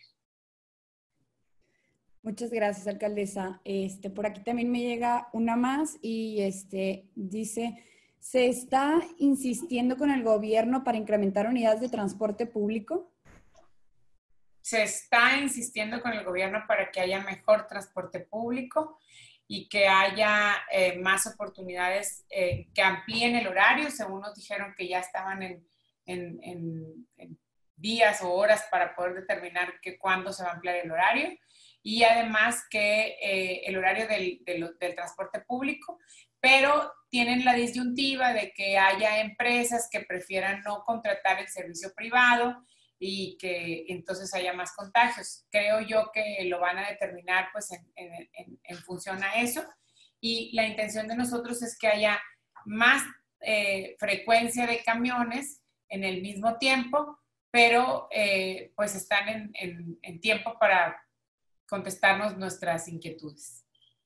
Speaker 2: Muchas gracias, alcaldesa. Este, por aquí también me llega una más y este, dice, ¿se está insistiendo con el gobierno para incrementar unidades de transporte público?
Speaker 3: Se está insistiendo con el gobierno para que haya mejor transporte público y que haya eh, más oportunidades eh, que amplíen el horario. Según nos dijeron que ya estaban en, en, en, en días o horas para poder determinar que cuándo se va a ampliar el horario. Y además que eh, el horario del, del, del transporte público, pero tienen la disyuntiva de que haya empresas que prefieran no contratar el servicio privado y que entonces haya más contagios. Creo yo que lo van a determinar pues en, en, en, en función a eso, y la intención de nosotros es que haya más eh, frecuencia de camiones en el mismo tiempo, pero eh, pues están en, en, en tiempo para contestarnos nuestras inquietudes.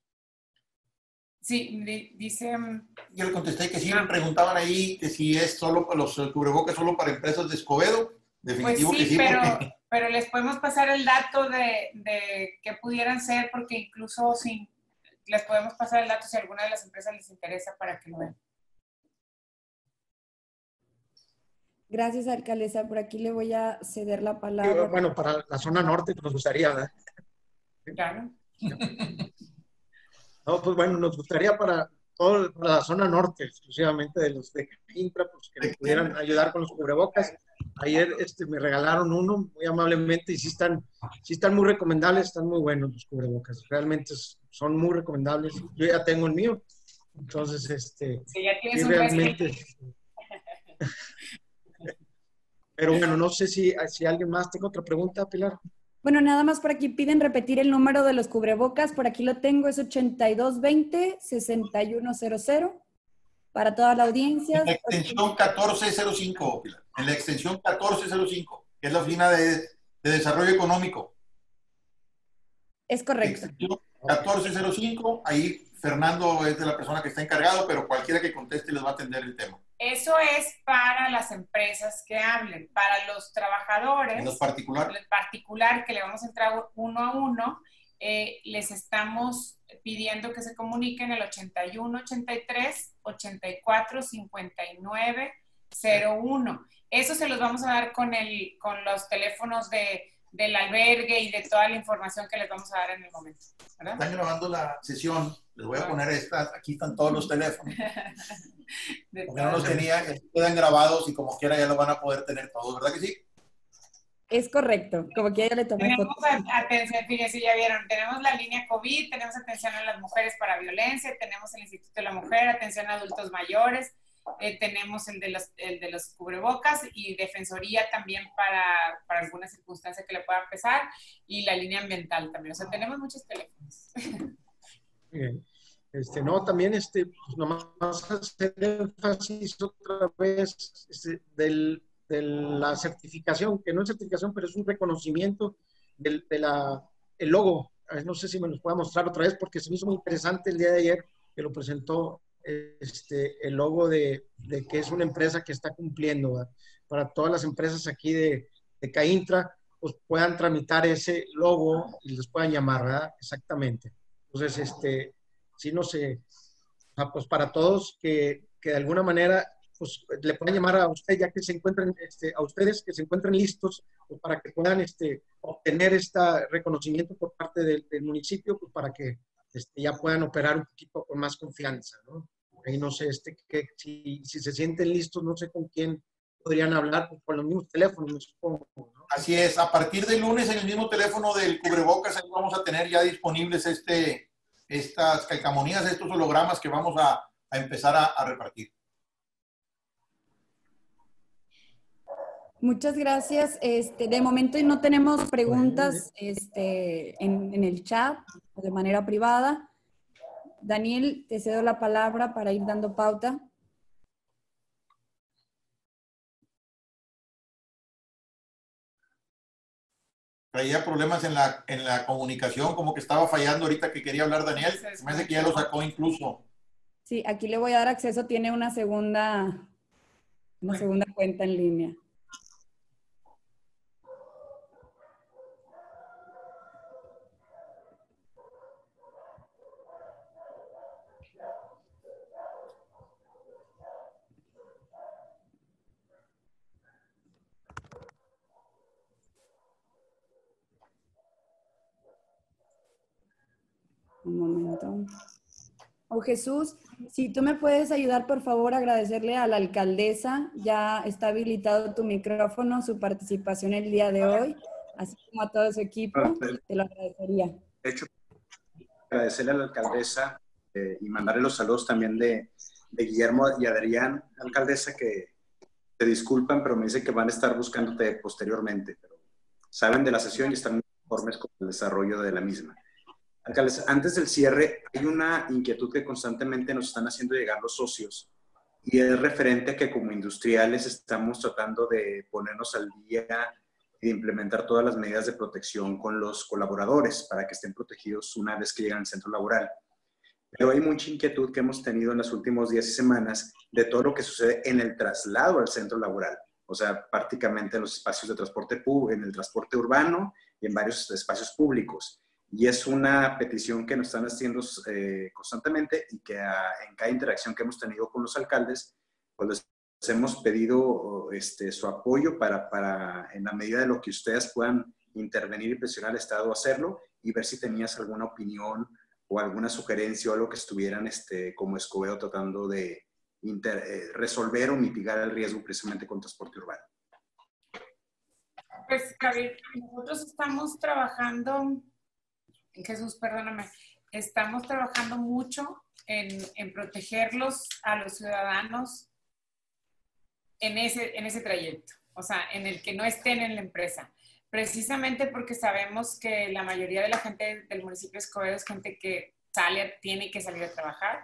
Speaker 3: Sí, dice...
Speaker 5: Yo le contesté que sí, ah. me preguntaban ahí que si es solo para los cubrebocas, solo para empresas de Escobedo. Definitivo
Speaker 3: pues sí,
Speaker 5: que sí.
Speaker 3: Pero,
Speaker 5: porque...
Speaker 3: pero les podemos pasar el dato de, de que pudieran ser, porque incluso sin, les podemos pasar el dato si a alguna de las empresas les interesa para que lo vean.
Speaker 2: Gracias, alcaldesa. Por aquí le voy a ceder la palabra.
Speaker 1: Bueno, para la zona norte nos gustaría, ¿verdad?
Speaker 3: Claro.
Speaker 1: No, pues bueno, nos gustaría para toda la zona norte, exclusivamente de los de Intra, pues que nos pudieran ayudar con los cubrebocas. Ayer este, me regalaron uno muy amablemente y sí están, sí están muy recomendables, están muy buenos los cubrebocas. Realmente son muy recomendables. Yo ya tengo el mío, entonces este,
Speaker 3: sí, ya tienes
Speaker 1: sí,
Speaker 3: un
Speaker 1: realmente. Pero bueno, no sé si, si alguien más tenga otra pregunta, Pilar.
Speaker 2: Bueno, nada más por aquí piden repetir el número de los cubrebocas. Por aquí lo tengo, es ochenta y dos veinte, sesenta y uno cero cero. Para toda la audiencia.
Speaker 5: En la extensión catorce cero cinco, Pilar. En la extensión catorce cero cinco, que es la oficina de, de desarrollo económico.
Speaker 2: Es correcto.
Speaker 5: Extensión catorce cero cinco, ahí Fernando es de la persona que está encargado, pero cualquiera que conteste les va a atender el tema.
Speaker 3: Eso es para las empresas que hablen. Para los trabajadores,
Speaker 5: en los particular,
Speaker 3: el particular que le vamos a entrar uno a uno, eh, les estamos pidiendo que se comuniquen al ochenta y uno ochenta y tres ochenta y cuatro cincuenta y nueve cero uno. Eso se los vamos a dar con, el, con los teléfonos de, del albergue y de toda la información que les vamos a dar en el momento, ¿verdad?
Speaker 5: Están grabando la sesión. Les voy a poner estas. Aquí están todos los teléfonos. Porque no los tenía, quedan grabados y como quiera ya lo van a poder tener todos, ¿verdad que sí?
Speaker 2: Es correcto, como que ya le tomé
Speaker 3: tenemos
Speaker 2: foto.
Speaker 3: Atención, fíjense, ya vieron, tenemos la línea COVID, tenemos atención a las mujeres para violencia, tenemos el Instituto de la Mujer, atención a adultos mayores, eh, tenemos el de, los, el de los cubrebocas y defensoría también para, para alguna circunstancia que le pueda pesar, y la línea ambiental también. O sea, tenemos muchos teléfonos.
Speaker 1: Bien. Este, no, también este, pues nomás hacer énfasis otra vez este, del, de la certificación, que no es certificación, pero es un reconocimiento del de la, el logo. No sé si me los pueda mostrar otra vez, porque se me hizo muy interesante el día de ayer que lo presentó este, el logo de, de que es una empresa que está cumpliendo, ¿verdad? Para todas las empresas aquí de, de CAINTRA, pues puedan tramitar ese logo y les puedan llamar, ¿verdad? Exactamente. Entonces, este... sí, no sé, pues para todos que, que de alguna manera pues, le puedan llamar a usted, ya que se encuentren, este, a ustedes que se encuentren listos pues, para que puedan este, obtener este reconocimiento por parte del, del municipio, pues para que este, ya puedan operar un poquito con más confianza, ¿no? Ahí no sé, este, que, si, si se sienten listos, no sé con quién podrían hablar, pues con los mismos teléfonos, me supongo, ¿no?
Speaker 5: Así es, a partir del lunes en el mismo teléfono del cubrebocas, ahí vamos a tener ya disponibles este... estas calcamonías, estos hologramas que vamos a, a empezar a, a repartir.
Speaker 2: Muchas gracias. Este, de momento no tenemos preguntas este, en, en el chat o de manera privada. Daniel, te cedo la palabra para ir dando pauta.
Speaker 5: Traía problemas en la, en la comunicación, como que estaba fallando ahorita que quería hablar Daniel. Se me hace que ya lo sacó incluso.
Speaker 2: Sí, aquí le voy a dar acceso. Tiene una segunda, una segunda cuenta en línea. Un momento. Oh, Jesús, si tú me puedes ayudar, por favor, agradecerle a la alcaldesa. Ya está habilitado tu micrófono, su participación el día de hoy, así como a todo su equipo. Te lo agradecería.
Speaker 6: De hecho, agradecerle a la alcaldesa eh, y mandarle los saludos también de, de Guillermo y Adrián, alcaldesa, que te disculpan, pero me dicen que van a estar buscándote posteriormente. Pero saben de la sesión y están muy conformes con el desarrollo de la misma. Alcaldes, antes del cierre, hay una inquietud que constantemente nos están haciendo llegar los socios y es referente a que como industriales estamos tratando de ponernos al día y de implementar todas las medidas de protección con los colaboradores para que estén protegidos una vez que llegan al centro laboral. Pero hay mucha inquietud que hemos tenido en los últimos días y semanas de todo lo que sucede en el traslado al centro laboral. O sea, prácticamente en los espacios de transporte, en el transporte urbano y en varios espacios públicos. Y es una petición que nos están haciendo eh, constantemente y que a, en cada interacción que hemos tenido con los alcaldes, pues les hemos pedido este, su apoyo para, para, en la medida de lo que ustedes puedan intervenir y presionar al Estado a hacerlo y ver si tenías alguna opinión o alguna sugerencia o algo que estuvieran este, como Escobedo tratando de inter, eh, resolver o mitigar el riesgo precisamente con transporte urbano.
Speaker 3: Pues, Javier, nosotros estamos trabajando... Jesús, perdóname, estamos trabajando mucho en, en protegerlos a los ciudadanos en ese, en ese trayecto, o sea, en el que no estén en la empresa, precisamente porque sabemos que la mayoría de la gente del municipio de Escobedo es gente que sale, tiene que salir a trabajar.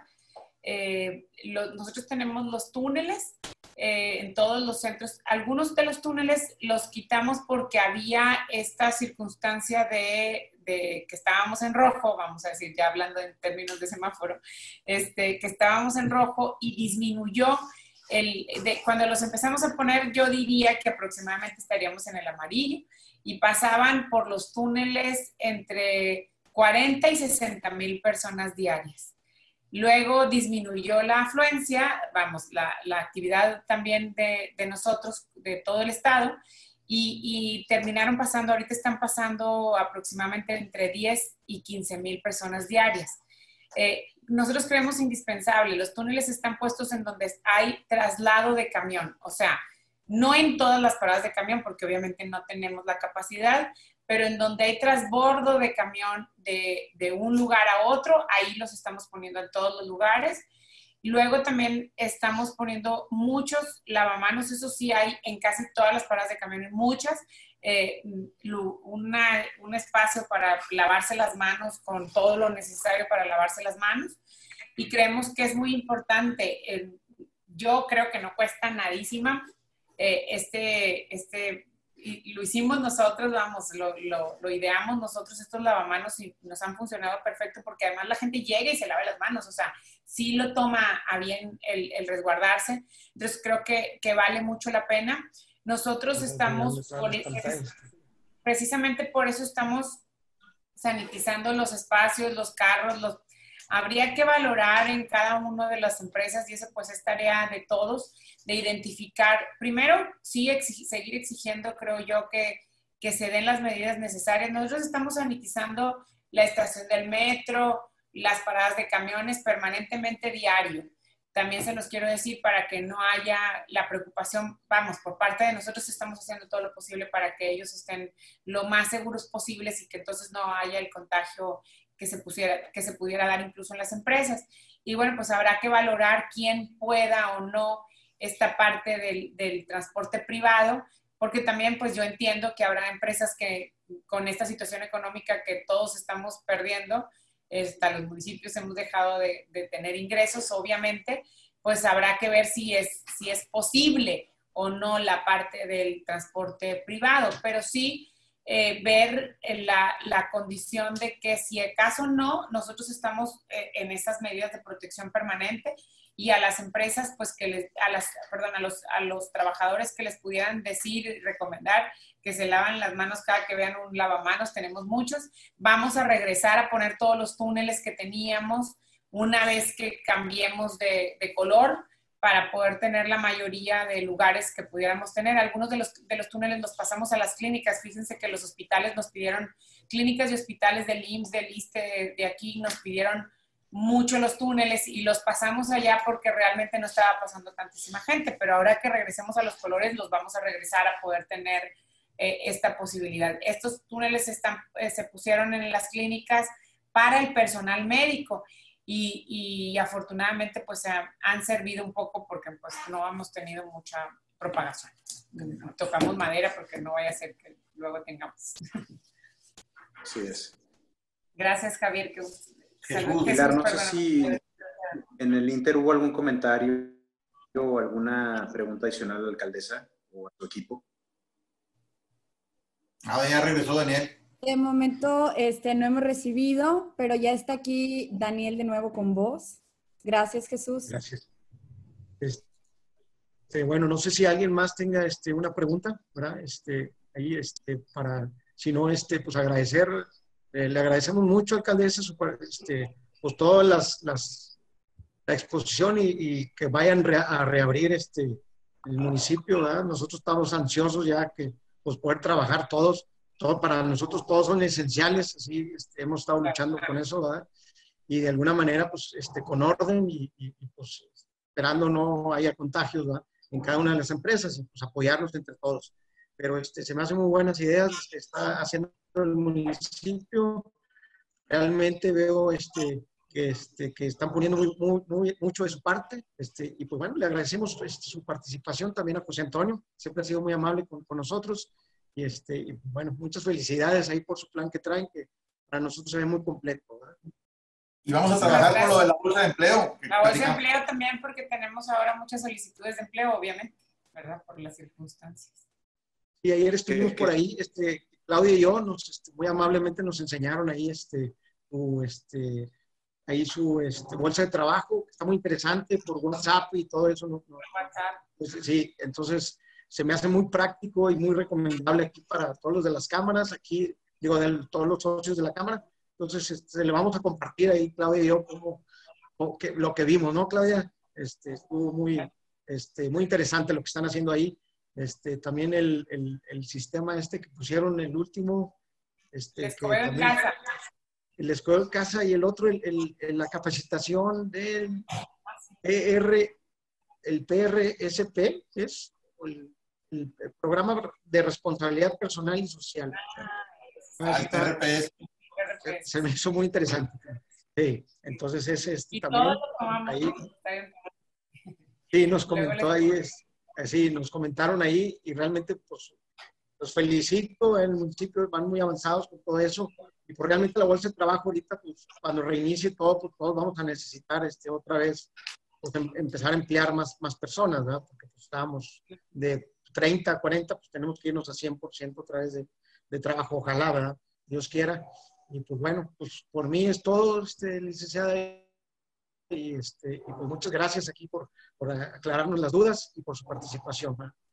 Speaker 3: Eh, lo, nosotros tenemos los túneles eh, en todos los centros. Algunos de los túneles los quitamos porque había esta circunstancia de, de que estábamos en rojo, vamos a decir, ya hablando en términos de semáforo, este, que estábamos en rojo y disminuyó. El, de, cuando los empezamos a poner, yo diría que aproximadamente estaríamos en el amarillo y pasaban por los túneles entre cuarenta y sesenta mil personas diarias. Luego disminuyó la afluencia, vamos, la, la actividad también de, de nosotros, de todo el estado, y, y terminaron pasando, ahorita están pasando aproximadamente entre diez y quince mil personas diarias. Eh, nosotros creemos indispensable, los túneles están puestos en donde hay traslado de camión, o sea, no en todas las paradas de camión, porque obviamente no tenemos la capacidad, pero en donde hay transbordo de camión de, de un lugar a otro, ahí los estamos poniendo en todos los lugares. Y luego también estamos poniendo muchos lavamanos, eso sí hay en casi todas las paradas de camión, muchas, eh, una, un espacio para lavarse las manos con todo lo necesario para lavarse las manos. Y creemos que es muy importante, eh, yo creo que no cuesta nadísima, eh, este, este y lo hicimos nosotros, vamos, lo, lo, lo ideamos nosotros estos lavamanos y nos han funcionado perfecto porque además la gente llega y se lava las manos, o sea, sí lo toma a bien el, el resguardarse, entonces creo que, que vale mucho la pena. Nosotros estamos, por, precisamente por eso estamos sanitizando los espacios, los carros, los, habría que valorar en cada una de las empresas, y eso pues es tarea de todos, de identificar, primero, sí exig, seguir exigiendo, creo yo, que, que se den las medidas necesarias. Nosotros estamos sanitizando la estación del metro, las paradas de camiones permanentemente diario. También se los quiero decir para que no haya la preocupación, vamos, por parte de nosotros estamos haciendo todo lo posible para que ellos estén lo más seguros posibles y que entonces no haya el contagio que se, pusiera, que se pudiera dar incluso en las empresas. Y bueno, pues habrá que valorar quién pueda o no esta parte del, del transporte privado, porque también pues yo entiendo que habrá empresas que con esta situación económica que todos estamos perdiendo, hasta los municipios hemos dejado de, de tener ingresos, obviamente, pues habrá que ver si es, si es posible o no la parte del transporte privado, pero sí eh, ver la, la condición de que si acaso no, nosotros estamos eh, en esas medidas de protección permanente y a las empresas, pues que les, a las, perdón, a los, a los trabajadores que les pudieran decir y recomendar que se lavan las manos cada que vean un lavamanos, tenemos muchos, vamos a regresar a poner todos los túneles que teníamos una vez que cambiemos de, de color, para poder tener la mayoría de lugares que pudiéramos tener. Algunos de los, de los túneles los pasamos a las clínicas. Fíjense que los hospitales nos pidieron, clínicas y hospitales del I M S S, del ISSSTE, de, de aquí, nos pidieron mucho los túneles y los pasamos allá porque realmente no estaba pasando tantísima gente, pero ahora que regresemos a los colores, los vamos a regresar a poder tener eh, esta posibilidad. Estos túneles están, eh, se pusieron en las clínicas para el personal médico. Y, y afortunadamente pues han servido un poco porque pues no hemos tenido mucha propagación. Tocamos madera porque no vaya a ser que luego tengamos.
Speaker 6: Así es.
Speaker 3: Gracias, Javier. Que,
Speaker 6: Jesús, Pilar, no sé si en el Inter hubo algún comentario o alguna pregunta adicional a la alcaldesa o a su equipo.
Speaker 5: Ah, ya regresó Daniel.
Speaker 2: De momento este, no hemos recibido, pero ya está aquí Daniel de nuevo con vos. Gracias, Jesús.
Speaker 1: Gracias. Este, bueno, no sé si alguien más tenga este, una pregunta, ¿verdad? Este, ahí, este, para, si no, este, pues agradecer, eh, le agradecemos mucho, alcaldesa, su, este, pues todas las, las la exposición y, y que vayan re, a reabrir este, el municipio, ¿verdad? Nosotros estamos ansiosos ya que pues poder trabajar todos. Todo, para nosotros todos son esenciales, así este, hemos estado luchando con eso, ¿verdad? Y de alguna manera, pues, este, con orden y, y, y pues, esperando no haya contagios, ¿verdad? En cada una de las empresas y pues apoyarnos entre todos. Pero este, se me hacen muy buenas ideas que está haciendo el municipio. Realmente veo este, que, este, que están poniendo muy, muy, muy, mucho de su parte. Este, y pues bueno, le agradecemos este, su participación también a José Antonio. Siempre ha sido muy amable con, con nosotros. Y, este, y bueno, muchas felicidades ahí por su plan que traen, que para nosotros se ve muy completo, ¿verdad?
Speaker 5: Y vamos a trabajar con lo de la bolsa de empleo.
Speaker 3: La bolsa de empleo también porque tenemos ahora muchas solicitudes de empleo, obviamente, ¿verdad? Por las circunstancias.
Speaker 1: Y ayer estuvimos por ahí, este, Claudia y yo, nos, este, muy amablemente nos enseñaron ahí, este, su, este, ahí su este, bolsa de trabajo, que está muy interesante por WhatsApp y todo eso. ¿no?
Speaker 3: Por WhatsApp. Pues,
Speaker 1: sí, entonces se me hace muy práctico y muy recomendable aquí para todos los de las cámaras, aquí, digo, de todos los socios de la cámara. Entonces, este, le vamos a compartir ahí, Claudia y yo, como, como que, lo que vimos, ¿no, Claudia? Este, estuvo muy, este, muy interesante lo que están haciendo ahí. Este, también el, el, el sistema este que pusieron, el último. Este,
Speaker 3: el Escobedo en casa.
Speaker 1: El Escobedo en casa y el otro, el, el, el, la capacitación del P R, el P R S P, es el, el programa de responsabilidad personal y social.
Speaker 5: Ah, el P R P S.
Speaker 1: Se me hizo muy interesante. Sí, entonces ese es
Speaker 3: y
Speaker 1: también.
Speaker 3: Todo lo tomamos,
Speaker 1: ahí,
Speaker 3: ¿no?
Speaker 1: sí, nos comentó ahí, es, sí, nos comentaron ahí y realmente pues los felicito, en el municipio van muy avanzados con todo eso y pues realmente la bolsa de trabajo ahorita pues cuando reinicie todo, pues todos vamos a necesitar este, otra vez pues, em, empezar a emplear más, más personas, ¿verdad? Porque pues estábamos de treinta a cuarenta, pues tenemos que irnos a cien por ciento otra vez de, de trabajo, ojalá, ¿verdad? Dios quiera. Y pues bueno, pues por mí es todo, este, licenciada. Y, este, y pues muchas gracias aquí por, por aclararnos las dudas y por su participación, ¿verdad?